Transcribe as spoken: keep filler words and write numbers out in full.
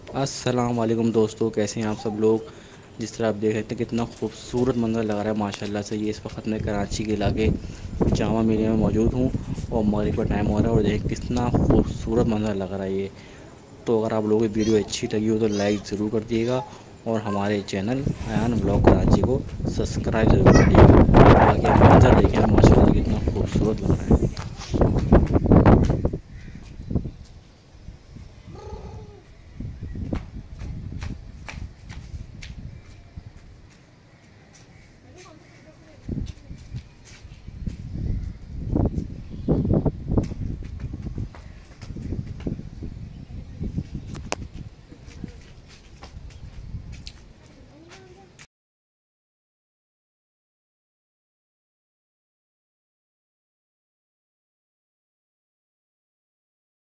अस्सलाम वालेकुम दोस्तों, कैसे हैं आप सब लोग। जिस तरह आप देख सकते हैं कितना खूबसूरत मंज़र लग रहा है माशाल्लाह से। ये इस वक्त मैं कराची के इलाके जामा मिलिया में मौजूद हूँ और मगरिब का टाइम हो रहा है और देखें कितना खूबसूरत मंज़र लग रहा है ये। तो अगर आप लोगों की वीडियो अच्छी लगी हो तो लाइक ज़रूर कर दिएगा और हमारे चैनल अयान व्लॉग कराची को सब्सक्राइब ज़रूर कर दिएगा। बाकी आप मंज़र देखें, आप माशाल्लाह कितना खूबसूरत लग रहा है।